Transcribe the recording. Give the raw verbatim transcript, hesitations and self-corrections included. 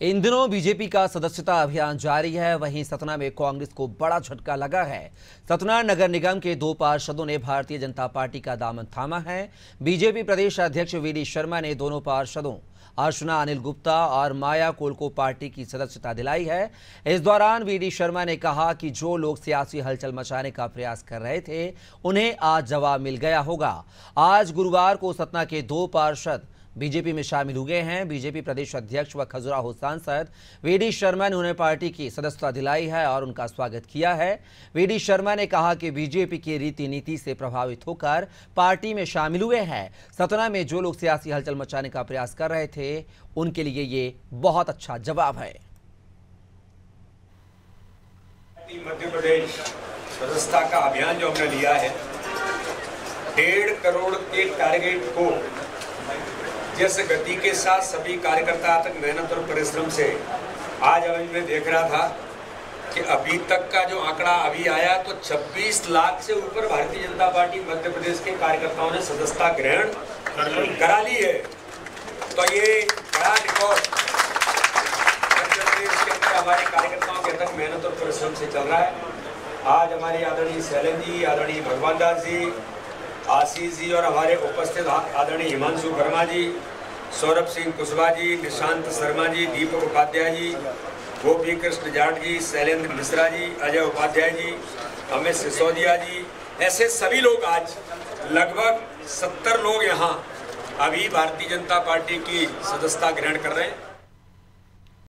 इन दिनों बीजेपी का सदस्यता अभियान जारी है। वहीं सतना में कांग्रेस को बड़ा झटका लगा है। सतना नगर निगम के दो पार्षदों ने भारतीय जनता पार्टी का दामन थामा है। बीजेपी प्रदेश अध्यक्ष वी डी शर्मा ने दोनों पार्षदों अर्चना अनिल गुप्ता और माया कोल को पार्टी की सदस्यता दिलाई है। इस दौरान वी डी शर्मा ने कहा कि जो लोग सियासी हलचल मचाने का प्रयास कर रहे थे, उन्हें आज जवाब मिल गया होगा। आज गुरुवार को सतना के दो पार्षद बीजेपी में शामिल हुए हैं। बीजेपी प्रदेश अध्यक्ष व खजुराहो सांसद वी डी शर्मा ने उन्हें पार्टी की सदस्यता दिलाई है और उनका स्वागत किया है। वी डी शर्मा ने कहा कि बीजेपी की रीति नीति से प्रभावित होकर पार्टी में शामिल हुए हैं। सतना में जो लोग सियासी हलचल मचाने का प्रयास कर रहे थे, उनके लिए ये बहुत अच्छा जवाब है। मध्य प्रदेश सदस्यता का अभियान जो हमने लिया है, डेढ़ करोड़ के टारगेट को जिस गति के साथ सभी कार्यकर्ता तक मेहनत और परिश्रम से आज अभी मैं देख रहा था कि अभी तक का जो आंकड़ा अभी आया तो छब्बीस लाख से ऊपर भारतीय जनता पार्टी मध्य प्रदेश के कार्यकर्ताओं ने सदस्यता ग्रहण करा ली है। तो ये बड़ा रिकॉर्ड मध्य प्रदेश के अंदर हमारे कार्यकर्ताओं के तक मेहनत और परिश्रम से चल रहा है। आज हमारे आदरणीय शैलेंद्र जी, आदरणीय भगवान दास जी, आशीष जी और हमारे उपस्थित आदरणीय हिमांशु वर्मा जी, सौरभ सिंह कुशवाहा जी, निशांत शर्मा जी, दीपक उपाध्याय जी, गोपी कृष्ण जाट जी, शैलेंद्र मिश्रा जी, अजय उपाध्याय जी, अमित सिसोदिया जी, ऐसे सभी लोग आज लगभग सत्तर लोग यहाँ अभी भारतीय जनता पार्टी की सदस्यता ग्रहण कर रहे हैं।